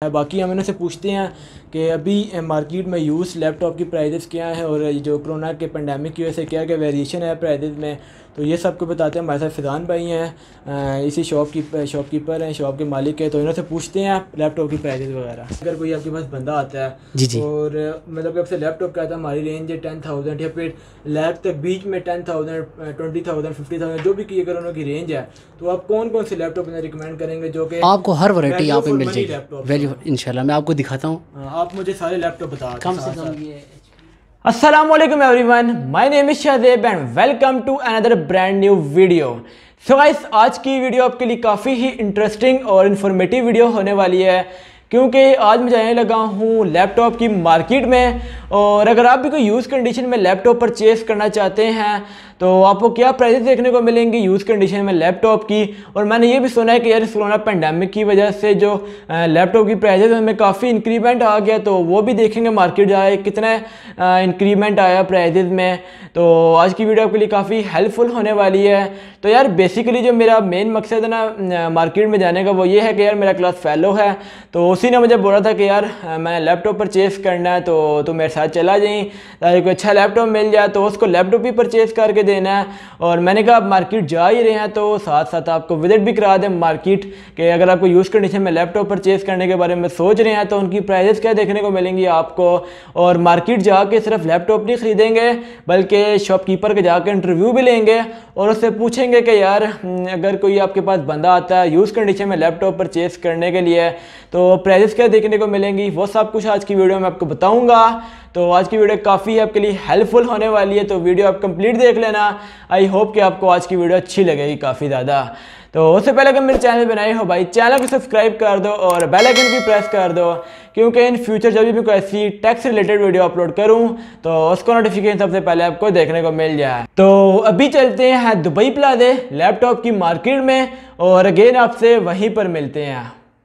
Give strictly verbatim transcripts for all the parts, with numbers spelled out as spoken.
बाकी हम इनसे पूछते हैं कि अभी मार्केट में यूज़ लैपटॉप की प्राइसेस क्या है और जो कोरोना के पेंडेमिक की वजह से क्या क्या वेरिएशन है प्राइसेस में, तो ये सबको बताते हैं। हमारे साथ फिजान भाई हैं, इसी शॉप की शॉपकीपर हैं, शॉप के मालिक है, तो इनसे पूछते हैं लैपटॉप की प्राइसेस वगैरह। अगर कोई आपके पास बंदा आता है जी जी और मतलब आपसे लैपटॉप कहता है हमारी रेंज है टेन थाउजेंड या फिर लैप तक बीच में ten thousand twenty thousand fifty thousand जो भी की अगर उन्होंने की रेंज है, तो आप कौन कौन से लैपटॉप उन्हें रिकमेंड करेंगे जो कि आपको हर वैरायटी यहाँ पे मिल जाएगी वैल्यू इंशाल्लाह। मैं आपको दिखाता हूँ, आप मुझे सारे लैपटॉप बता कम से कम ये। अस्सलाम वालेकुम everyone, my name is Shahzeb and welcome to another brand new video. So guys, आज की वीडियो आपके लिए काफ़ी ही इंटरेस्टिंग और इन्फॉर्मेटिव वीडियो होने वाली है, क्योंकि आज मैं जाने लगा हूँ लैपटॉप की मार्केट में। और अगर आप भी कोई यूज़ कंडीशन में लैपटॉप परचेज़ करना चाहते हैं तो आपको क्या प्राइसेस देखने को मिलेंगी यूज़ कंडीशन में लैपटॉप की। और मैंने ये भी सुना है कि यार इस कोरोना पेंडेमिक की वजह से जो लैपटॉप की प्राइसेस में काफ़ी इंक्रीमेंट आ गया, तो वो भी देखेंगे मार्केट जाए कितना इंक्रीमेंट आया प्राइसेस में। तो आज की वीडियो आपके लिए काफ़ी हेल्पफुल होने वाली है। तो यार बेसिकली जो मेरा मेन मकसद है ना मार्केट में जाने का, वो ये है कि यार मेरा क्लास फेलो है, तो उसी ने मुझे बोला था कि यार मैंने लैपटॉप परचेज़ करना है, तो तो मेरे साथ चला जाए, ताकि कोई अच्छा लैपटॉप मिल जाए तो उसको लैपटॉप भी परचेज़ करके देना है। और मैंने कहा आप मार्केट जा ही रहे हैं तो साथ साथ आपको विजिट भी करा दें मार्केट के। अगर आपको यूज़ कंडीशन में लैपटॉप परचेज़ करने के बारे में सोच रहे हैं तो उनकी प्राइसेस क्या देखने को मिलेंगी आपको। और मार्केट जाके सिर्फ लैपटॉप नहीं ख़रीदेंगे बल्कि शॉपकीपर के जाकर इंटरव्यू भी लेंगे और उससे पूछेंगे कि यार अगर कोई आपके पास बंदा आता है यूज़ कंडीशन में लैपटॉप परचेज़ करने के लिए तो प्राइसेस क्या देखने को मिलेंगी, वो सब कुछ आज की वीडियो में आपको बताऊंगा। तो आज की वीडियो काफ़ी आपके लिए हेल्पफुल होने वाली है, तो वीडियो आप कंप्लीट देख लेना। आई होप कि आपको आज की वीडियो अच्छी लगेगी काफ़ी ज़्यादा। तो उससे पहले अगर मेरे चैनल बनाए हो भाई, चैनल को सब्सक्राइब कर दो और बेल आइकन भी प्रेस कर दो, क्योंकि इन फ्यूचर जब भी मैं कोई ऐसी टैक्स रिलेटेड वीडियो अपलोड करूं तो उसको नोटिफिकेशन सबसे पहले आपको देखने को मिल जाए। तो अभी चलते हैं दुबई प्लाजा लैपटॉप की मार्केट में और अगेन आपसे वहीं पर मिलते हैं।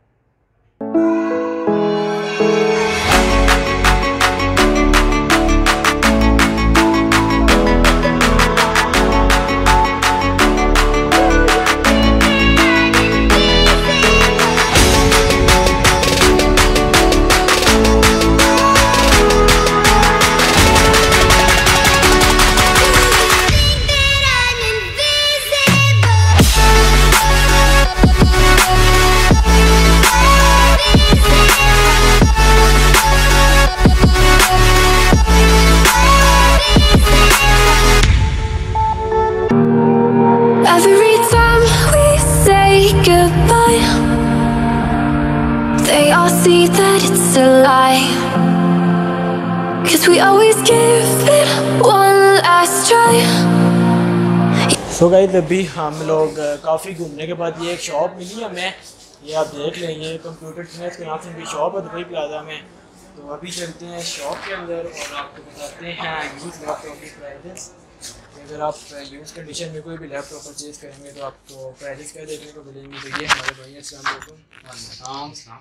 See that it's a lie, 'cause we always give it one last try. So guys, अभी हम लोग काफ़ी घूमने के बाद ये एक शॉप मिली हमें, ये आप देख लें, ये कंप्यूटर फिटनेस के नाम से इनकी शॉप है दुबई प्लाजा में। तो अभी चलते हैं शॉप के अंदर और आपको बताते हैं यूज़ लैपटॉप की प्राइसेस। अगर आप यूज़ कंडीशन में कोई भी लैपटॉप परचेज़ करेंगे तो आपको प्राइसेस क्या देखने को मिलेंगी। तो ये हमारे भाई अस्सलाम वालेकुम।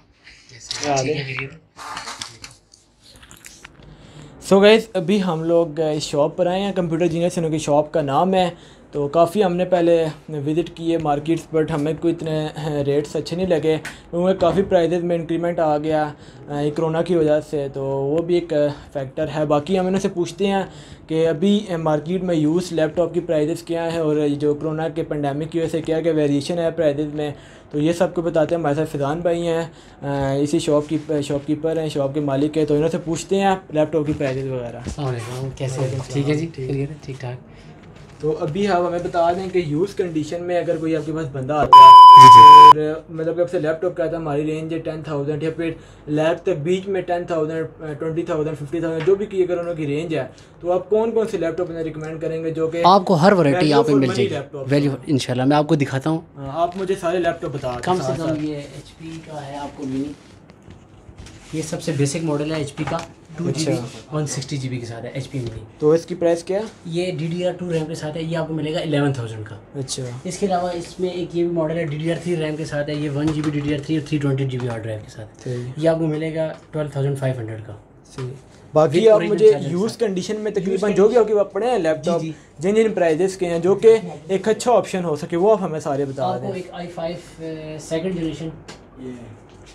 सो गाइस, अभी हम लोग इस शॉप पर आए हैं, कंप्यूटर जीनियस इनकी शॉप का नाम है। तो काफ़ी हमने पहले विज़िट किए मार्केट्स, बट हमें कोई इतने रेट्स अच्छे नहीं लगे क्योंकि काफ़ी प्राइसेस में इंक्रीमेंट आ गया कोरोना की वजह से, तो वो भी एक फैक्टर है। बाकी हम इनसे पूछते हैं कि अभी मार्केट में यूज़ लैपटॉप की प्राइसेस क्या है और जो कोरोना के पेंडेमिक की वजह से क्या क्या वेरिएशन है प्राइसेस में, तो ये सबको बताते हैं। हमारे साथ फिजान भाई हैं, इसी शॉप की शॉपकीपर हैं, शॉप के मालिक है, तो इनसे पूछते हैं लैपटॉप की प्राइसेस वगैरह। कैसे? ठीक है जी, ठीक ठाक। तो अभी आप हमें बता दें कि यूज़ कंडीशन में अगर कोई आपके पास बंदा आता है और मतलब कि आपसे लैपटॉप कहता है हमारी रेंज है टेन थाउजेंड या फिर लैप तक बीच में ten thousand twenty thousand fifty thousand जो भी की अगर उन्होंने की रेंज है, तो आप कौन कौन से लैपटॉप उन्हें रिकमेंड करेंगे जो कि आपको हर वैरायटी यहाँ पे मिल जाएगी वैल्यू इंशाल्लाह। मैं आपको दिखाता हूँ, आप मुझे सारे लैपटॉप बता दें। कम से कम ये एचपी का है, आपको मिनी, ये सबसे बेसिक मॉडल है एचपी का, two G B one sixty G B के साथ है एच पी मिनी। तो इसकी प्राइस क्या है? ये D D R two RAM के साथ है, ये आपको मिलेगा इलेवन थाउजेंड का। अच्छा, इसके अलावा इसमें एक ये भी मॉडल है D D R three RAM के साथ है, ये one G B D D R three और three twenty G B hard drive के साथ है, ये आपको मिलेगा ट्वेल्व थाउजेंड फाइव हंड्रेड का। सही। बाकी आप मुझे यूज़ कंडीशन में तकरीबन जो भी आपके पास पड़े हैं लैपटॉप जिन जिन प्राइजेस के हैं जो कि एक अच्छा ऑप्शन हो सके वो आप हमें सारे बता दें। एक I five second generation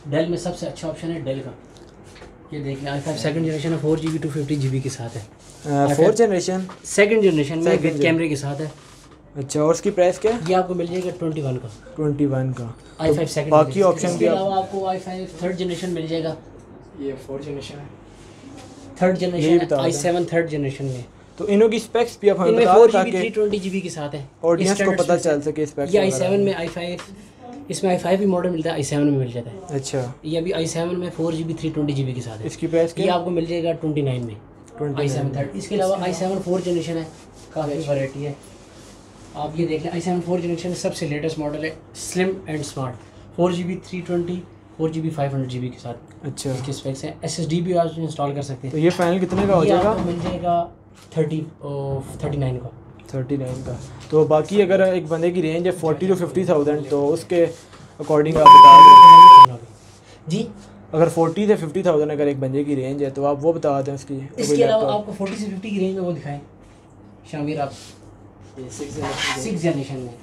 Dell में सबसे अच्छा ऑप्शन है डेल का। ये देखिए आई फाइव सेकंड जनरेशन है, four G B two fifty G B के साथ है। फोर्थ जनरेशन सेकंड जनरेशन में विद कैमरे के साथ है। अच्छा, और इसकी प्राइस क्या है? ये आपको मिल जाएगा ट्वेंटी वन का। ट्वेंटी वन का आई फाइव सेकंड। बाकी ऑप्शन भी इसके अलावा आपको आई फाइव थर्ड जनरेशन मिल जाएगा। ये फोर्थ जनरेशन है। Third generation I seven third generation में। तो इनों की स्पेक्स भी आप हमें इनमें बता फोर दें G B three twenty G B के साथ है, ऑडियंस को पता चल सके स्पेक्स। ये आई सेवन में आई फाइव, इसमें आई फाइव भी मॉडल मिलता है, आई सेवन में मिल जाता है। अच्छा, ये अभी आई सेवन में four G B three twenty G B के साथ है। इसकी प्राइस ये क्या? आपको मिल जाएगा ट्वेंटी नाइन में आई सेवन थर्ड। इसके अलावा आई सेवन फोर जनरेशन है, काफ़ी वैरायटी है। आप ये देख लें, आई सेवन फोर जनरेशन सबसे लेटेस्ट मॉडल है, slim and smart, four G B three twenty four G B five hundred G B के साथ। अच्छा, इसके स्पेक्स हैं, एस एस डी भी आप इंस्टॉल कर सकते हैं। तो ये फाइनल कितने का हो ये जाएगा? आपको मिल जाएगा थर्टी थर्टी नाइन का। थर्टी नाइन का। तो बाकी अगर एक बंदे की रेंज है फोर्टी टू फिफ्टी थाउजेंड तो उसके अकॉर्डिंग आप बता दें जी। अगर फोर्टी से फिफ्टी थाउजेंड अगर एक बंदे की रेंज है तो आप वो बता दें उसकी। इसके अलावा आपको फोर्टी से फिफ्टी की रेंज में वो दिखाएं शामिर आप ये सिक्स जनरेशन सिक्स जनरेशन में।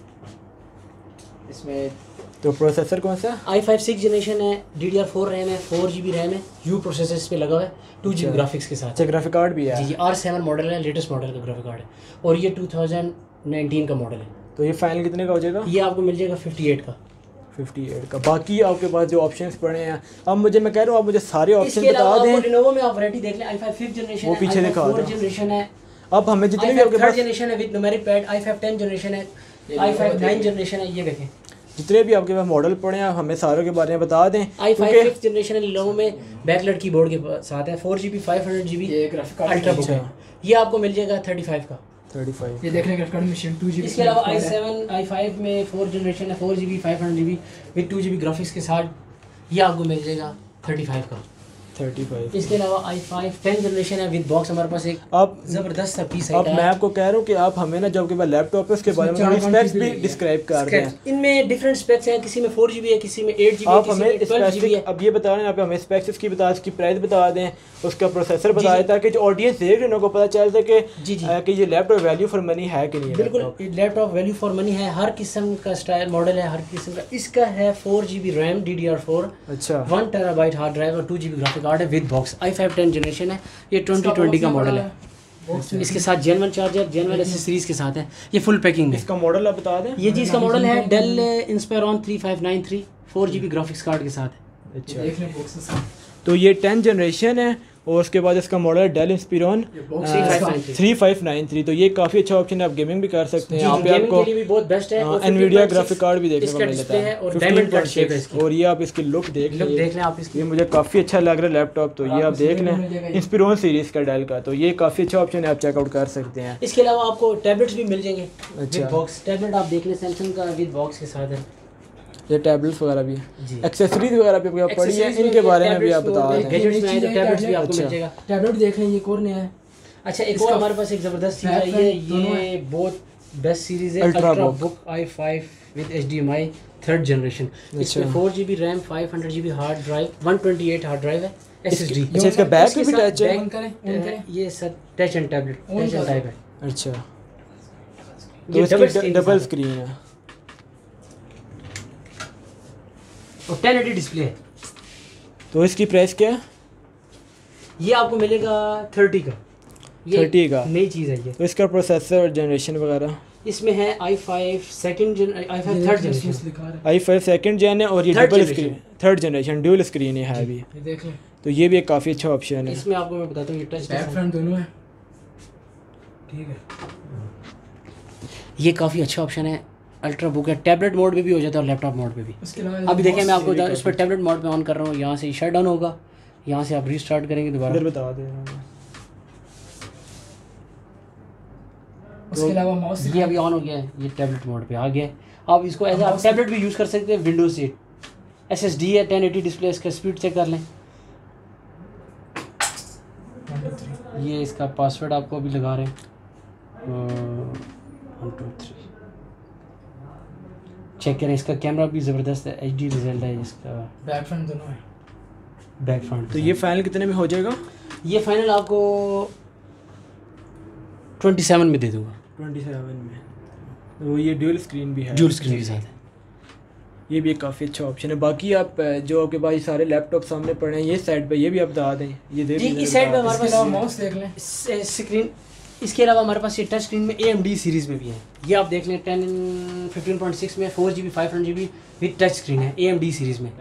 इसमें तो प्रोसेसर कौन सा? आई फाइव सिक्स जनरेशन है, D D R four RAM है, फोर जी बी रैम है, यू प्रोसेसर इस पे लगा हुआ है, टू जी बी ग्राफिक्स के साथ। अच्छा, ग्राफिक कार्ड भी है? जी जी, आर सेवन मॉडल है, लेटेस्ट मॉडल का ग्राफिक कार्ड है, और ये टू थाउजेंड नाइनटीन का मॉडल है। तो ये फाइनल कितने का हो जाएगा? ये आपको मिल जाएगा फिफ्टी एट का। फिफ्टी एट का। बाकी आपके पास जो ऑप्शंस पड़े हैं, अब मुझे मैं कह रहा हूँ आप मुझे सारे ऑप्शन इसके अलावा बता आपको दें। Lenovo में आप वैरायटी देख लें, आई फाइव फिफ्थ जनरेशन वो है, पीछे दिखा फोर्थ दो। जनरेशन है, अब हमें जितने आई भी आपके फाइव थर्ड पास जनरेशन है with numeric pad, I five ten generation है, आई फाइव नाइन जनरेशन है। ये देखें जितने भी आपके पास मॉडल पड़े हैं हमें सारों के बारे में बता दें। आई फाइव फिफ्थ जनरेशन है, Lenovo में बैकलाइट कीबोर्ड के साथ है, four G B five hundred G B ये ग्राफिक कार्ड अल्ट्रा बुक है। ये आपको मिल जाएगा थर्टी फाइव का। Thirty five. ये देखने graphic card machine two G B. इसके अलावा आई सेवन आई फाइव में फोर जनरेशन है, four G B five hundred G B with two G B graphics के साथ, ये आपको मिल जाएगा थर्टी फाइव का। Thirty five. इसके अलावा आई फाइव टेन जनरेशन है विद बॉक्स, हमारे पास एक अब ज़बरदस्त सा पीस अब मैं आपको कह रहा हूँ कि आप हमें ना जब के बाद लैपटॉप है उसके बारे में थोड़ी स्पेक्स भी डिस्क्राइब कर दें। इनमें डिफरेंट स्पेक्स हैं, किसी में फोर जी बी है, किसी में एट जी बी है, आप किसी हमें में ट्वेल्व जी बी है। स्पेसिफिक अब ये बता रहे हैं, यहाँ पे हमें स्पेक्स की बता, उसकी प्राइस बता दें, उसका प्रोसेसर बता दें, ताकि जो ऑडियंस देख रहे हैं उनको पता चल सके जी जी अ, कि ये लैपटॉप वैल्यू फॉर मनी है कि नहीं है। बिल्कुल, लैपटॉप वैल्यू फॉर मनी है, हर किस्म का स्टाइल मॉडल है, हर किस्म का। इसका है four G B RAM, D D R four, अच्छा, वन टेराबाइट हार्ड ड्राइव और two G B graphic card है with box. I five ten generation है, ये ट्वेंटी ट्वेंटी का मॉडल है। इसके साथ जेनवन चार्जर, जेनवन एसेसरीज के साथ है, ये फुल पैकिंग में। इसका मॉडल आप बता दें। ये जी इसका मॉडल है Dell Inspiron three five nine three, four G B graphics card के साथ है। अच्छा, देख लें बॉक्सेस। तो ये टेन जनरेशन है और उसके बाद इसका model Dell Inspiron three five nine three. तो ये काफ़ी अच्छा ऑप्शन है, आप गेमिंग भी कर सकते हैं। यहाँ पे आपको के लिए भी बहुत बेस्ट है, एनवीडिया ग्राफिक कार्ड भी देखने को इसका मिल डिस्प्ले जाता है है और डायमंड कट शेप है फिफ्टीन इसकी। और ये आप इसकी लुक देख लुक लीजिए, देख लें आप इसकी। ये मुझे काफ़ी अच्छा लग रहा है लैपटॉप। तो ये आप देख लें इंस्पिरॉन सीरीज का डेल का, तो ये काफ़ी अच्छा ऑप्शन है, आप चेकआउट कर सकते हैं। इसके अलावा आपको टैबलेट्स भी मिल जाएंगे अच्छा। With box. टैबलेट आप देख लें सैमसंग का विद बॉक्स के साथ है। ये टैबलेट्स वगैरह भी जी। एक्सेसरीज वगैरह भी आपको पड़ी है, Accessories इनके में बारे में भी आप tablets बता और दें। gadgets में आए तो टैबलेट्स भी आपको अच्छा। मिल जाएगा। टैबलेट देख लें, ये कौन नया है। अच्छा, एक इसका और हमारे पास एक ज़बरदस्त चीज़ है, ये ये बहुत बेस्ट सीरीज़ है, Ultra ultra Book। Book I five with H D M I third generation. इसमें four G B RAM, five hundred G B hard drive, one twenty eight hard drive है, एस एस डी। अच्छा, इसका back भी touch है। On करें, on करें। ये sir touch and tablet, On touch and करो। टाइप है। अच्छा, ये तो डबल इसकी स्क्रीन डबल के स्क्रीन है और टेन एटी डिस्प्ले है। तो इसकी प्राइस क्या है? ये आपको मिलेगा थर्टी का। ये थर्टी का नई चीज़ है ये। तो इसका प्रोसेसर जनरेशन वगैरह इसमें है आई फाइव सेकेंड जन आई फाइव थर्ड जनरेशन, लिखा है। आई फाइव सेकेंड जन है और ये Third double generation। Screen third generation dual screen है अभी। ये देख लें, तो ये भी एक काफ़ी अच्छा ऑप्शन है। इसमें आपको मैं बताता हूँ ये टच बैक फ्रंट दोनों है। ठीक है, ये काफ़ी अच्छा ऑप्शन है, अल्ट्रा बुक है, टैबलेट मोड पे भी हो जाता है और लैपटॉप मोड पे भी। उसके अलावा अभी देखिए मैं आपको ये भी बता उस पर टैबलेट मोड पे ऑन कर रहा हूँ, यहाँ से शट डाउन होगा, यहाँ से आप रीस्टार्ट करेंगे इधर दोबारा। बता दें। उसके अलावा माउस ये अभी ऑन हो गया है, ये टैबलेट मोड पे आ गया है। आप इसको एज आप टैबलेट भी यूज़ कर सकते हैं, विंडोज से। एस एस डी है, टेन एटी डिस्प्ले, इसका स्पीड चेक कर लें। ये इसका पासवर्ड आपको अभी लगा रहे हैं, वन टू थ्री चेक करें। इसका कैमरा भी ज़बरदस्त है, एच डी रिजल्ट है इसका, बैक फ्रंट दोनों है। Back front. तो ये फाइनल कितने में हो जाएगा? ये फाइनल आपको ट्वेंटी सेवन में दे दूंगा, ट्वेंटी सेवन में। तो ये ड्यूल स्क्रीन भी है, ड्यूल स्क्रीन के साथ है। ये भी एक काफ़ी अच्छा ऑप्शन है। बाकी आप अ, जो आपके पास ये सारे लैपटॉप सामने पड़े हैं ये साइड पे, ये भी आप बता दें। ये दे जी, दीजिए इस साइड पे बता हमारे दें। इसके अलावा माउस देख लें। स्क्रीन, इसके अलावा हमारे पास ये टच स्क्रीन में ए एम डी सीरीज़ में भी है। ये आप देख लें टेन फिफ्टीन पॉइंट सिक्स में four G B five hundred G B with touch screen है ए एम डी सीरीज़ में।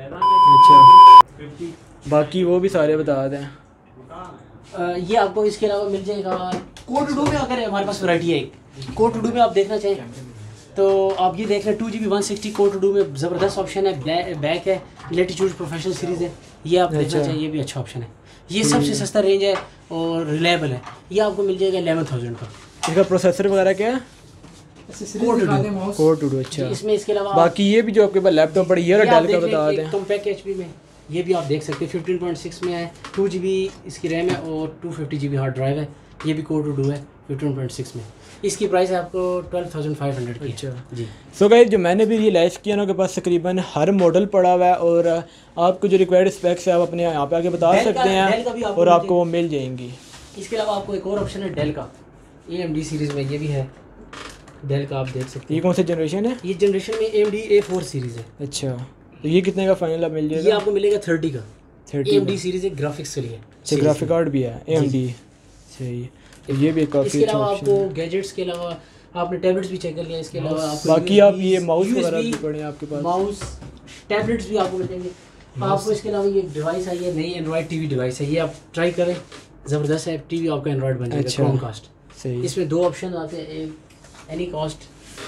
अच्छा, बाकी वो भी सारे बता दें। अ, ये आपको इसके अलावा मिल जाएगा कोड टू डू में। अगर हमारे पास वैरायटी है एक कोड टू डू में आप देखना चाहें तो आप ये देख लें two G B one sixty core two duo में ज़बरदस्त ऑप्शन है। बैक है, लेटीट्यूड प्रोफेशनल सीरीज़ है, ये आप देखना अच्छा। चाहिए, ये भी अच्छा ऑप्शन है। ये सबसे सस्ता रेंज है और रिलायबल है। ये आपको मिल जाएगा एलेवन थाउजेंड का। इसका प्रोसेसर वगैरह क्या है? कोड दिखा दें माउस। Core two do. अच्छा, इसमें इसके अलावा बाकी ये भी जो आपके पास लैपटॉप पड़ी ये ये आप डेल देख का लें बता कि दें। कॉम्पैक्ट एचपी में ये भी आप देख सकते हैं फिफ्टीन पॉइंट सिक्स में है, टू जी बी इसकी रैम है और two fifty G B hard drive है। ये भी कोर टू डू है फिफ्टीन पॉइंट सिक्स में। इसकी प्राइस है आपको ट्वेल्व थाउजेंड फाइव हंड्रेड की। अच्छा जी, सो गाइस, जो मैंने भी रियलाइज़ किया ना, के पास तकरीबन हर मॉडल पड़ा हुआ है और आपको जो रिक्वायर्ड स्पेक्स है आप अपने यहाँ पे आके बता Dell का- सकते Dell का भी हैं आपको और मिल आपको वो मिल जाएंगी। इसके अलावा आपको एक और ऑप्शन है डेल का, ए एम डी सीरीज़ में ये भी है डेल का, आप देख सकते ये हैं। कौन सी जनरेशन है? ये जनरेशन में A M D A four series है। अच्छा, तो ये कितने का फाइनल आप मिल ये जाएगा? आपको मिलेगा थर्टी का। A thirty M D series एक ग्राफिक्स के लिए अच्छा, ग्राफिक कार्ड भी है ए एम डी। सही, तो ये भी काफ़ी इसके अच्छा अलावा ऑप्शन आपको है। गैजेट्स के अलावा आपने टैबलेट्स भी चेक कर लिया। इसके अलावा आपको बाकी आप ये माउस U S B वगैरह भी पड़े हैं आपके पास। माउस टैबलेट्स भी आपको मिलेंगे। आपको इसके अलावा ये डिवाइस आई है, नई एंड्रॉयड टीवी डिवाइस है, ये आप ट्राई करें, ज़बरदस्त है। टीवी आपका एंड्रॉयड बन जाएगा, अच्छा। क्रोमकास्ट। सही, इसमें दो ऑप्शन आते हैं, एक एनी कॉस्ट,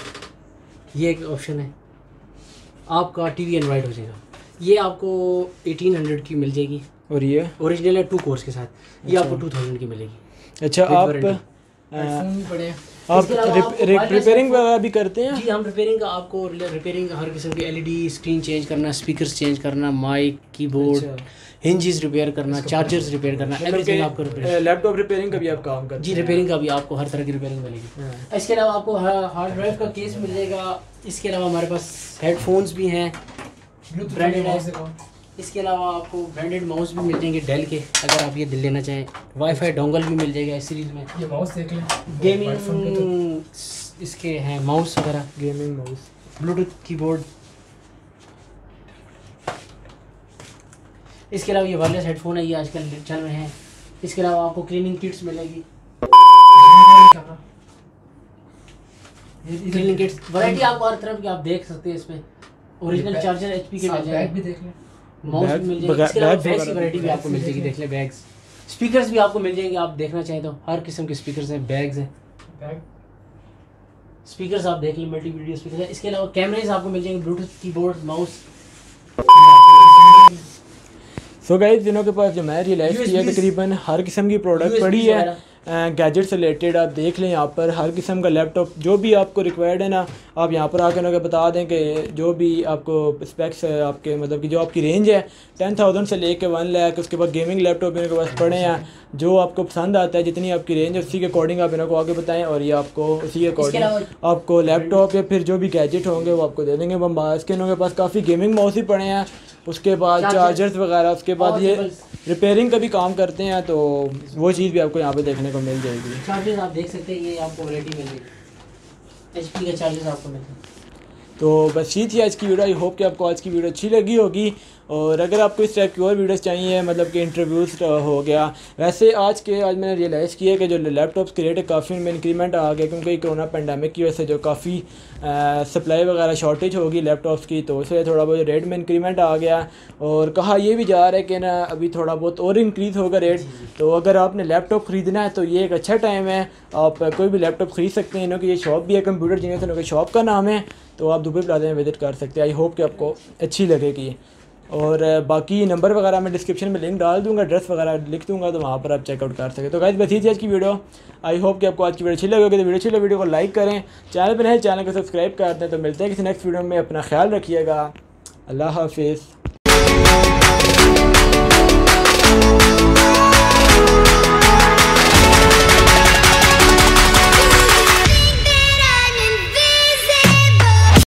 ये एक ऑप्शन है, आपका टीवी एंड्रॉयड हो जाएगा। ये आपको एटीन हंड्रेड की मिल जाएगी, और ये ओरिजिनल है टू कोर्स के साथ। ये आपको टू थाउजेंड की मिलेगी। अच्छा, With आप warranty। अ, हेडफोन भी पड़े हैं। आप इसके अलावा आपको wireless रिपेयरिंग headphone- वगैरह भी करते हैं? जी, हम रिपेयरिंग का आपको रिपेयरिंग हर किस्म की एलईडी स्क्रीन चेंज करना, स्पीकर्स चेंज करना, माइक, कीबोर्ड, अच्छा। हिंजेस रिपेयर करना, चार्जर्स रिपेयर करना, एवरीथिंग आपको रिपेयर। लैपटॉप रिपेयरिंग का भी आप काम करते जी, हैं? रिपेयरिंग का भी आपको हर तरह की रिपेयरिंग मिलेगी। हाँ। इसके अलावा आपको हार्ड ड्राइव का केस मिल जाएगा। इसके अलावा हमारे पास हेडफोन्स भी हैं, ब्लूटूथ ब्रांडेड माउस है। दिखाओ। इसके अलावा आपको ब्रांडेड माउस भी मिल जाएंगे डेल के, अगर आप ये दिल लेना चाहें। वाईफाई डोंगल भी मिल जाएगा इस सीरीज़ में। ये माउस देख लें। हेडफोन पे तो गेमिंग इसके हैं माउस वगैरह, गेमिंग माउस। Bluetooth keyboard. इसके अलावा ये वायरलेस हेडफोन है, ये आजकल चल रहे हैं। इसके अलावा आपको क्लीनिंग किट्स मिलेगी, कैमरा। ये इधर क्लीनिंग किट्स वैरायटी आपको हर तरफ की आप देख सकते हैं। इसमें ओरिजिनल चार्जर एचपी के मिल बैग जाएंगे, भी देख लें। माउस बैग- भी मिल जाएगा। बैग- इसके अलावा बैग्स बैग्स की वगैरह वैरायटी भी भी आपको मिल जाएगी, देख ले बैग्स। स्पीकर्स भी आपको मिल जाएंगे, आप देखना चाहें तो हर किस्म के स्पीकर्स हैं, बैग्स हैं। बैग। स्पीकर्स आप देख लें, मल्टी वीडियो स्पीकर है। इसके अलावा कैमरेज आपको मिल जाएंगे, Bluetooth keyboard, mouse. So guys, दिनों के पास जो मैं रियलाइज़ किया U S Bs तकरीबन हर किस्म की प्रोडक्ट U S Bs पड़ी है वगैरह। गैजेट से रिलेटेड। आप देख लें यहाँ पर हर किस्म का लैपटॉप जो भी आपको रिक्वायर्ड है ना, आप यहाँ पर आकर उन्हें बता दें कि जो भी आपको स्पेक्स है आपके, मतलब कि जो आपकी रेंज है टेन थाउजेंड से लेके वन लाख, उसके बाद गेमिंग लैपटॉप भी इनके पास पड़े हैं। जो आपको पसंद आता है, जितनी आपकी रेंज है उसी के अकॉर्डिंग आप इनको आगे बताएं और ये आपको उसी के अकॉर्डिंग अलावा- आपको लैपटॉप या फिर जो भी गैजेट होंगे वो आपको दे देंगे। बम्बास के इनके पास काफ़ी गेमिंग माउस ही पड़े हैं, उसके बाद Chargers- चार्जर्स वगैरह, उसके बाद और ये cables। रिपेयरिंग का भी काम करते हैं, तो वो चीज़ भी आपको यहाँ पे देखने को मिल जाएगी। चार्जर्स आप देख सकते हैं, ये आपको वैरायटी मिल जाएगी। एचपी का चार्जर्स आपको मिल जाएगा। तो बस ये थी आज की वीडियो। आई होप कि आपको आज की वीडियो अच्छी लगी होगी। और अगर आपको इस टाइप की और वीडियोस चाहिए, मतलब कि इंटरव्यूज़ हो गया, वैसे आज के आज मैंने रियलाइज़ किया कि जो लैपटॉप्स के रेट है काफ़ी उनमें इंक्रीमेंट आ गया, क्योंकि कोरोना पेंडेमिक की वजह से जो काफ़ी सप्लाई वगैरह शॉर्टेज होगी लैपटॉप्स की, तो इसलिए थोड़ा बहुत रेट में इंक्रीमेंट आ गया। और कहा यह भी जा रहा है कि ना अभी थोड़ा बहुत और इंक्रीज़ होगा रेट। तो अगर आपने लैपटॉप ख़रीदना है तो ये एक अच्छा टाइम है, आप कोई भी लैपटॉप ख़रीद सकते हैं। इन्होंने ये शॉप भी है, कंप्यूटर जीनियस इन्होंने शॉप का नाम है, तो आप दुबई प्लाजा में विज़िट कर सकते हैं। आई होप कि आपको अच्छी लगेगी। और बाकी नंबर वगैरह मैं डिस्क्रिप्शन में लिंक डाल दूंगा, एड्रेस वगैरह लिख दूंगा, तो वहाँ पर आप चेकआउट कर सकते। तो गाइस बस यही आज की वीडियो। आई होप कि आपको आज की वीडियो अच्छी लगेगी। तो वीडियो अच्छी लगे वीडियो को लाइक करें, चैनल पर नए चैनल को सब्सक्राइब करते हैं। तो मिलते हैं किसी नेक्स्ट वीडियो में, अपना ख्याल रखिएगा। अल्लाह हाफिज़।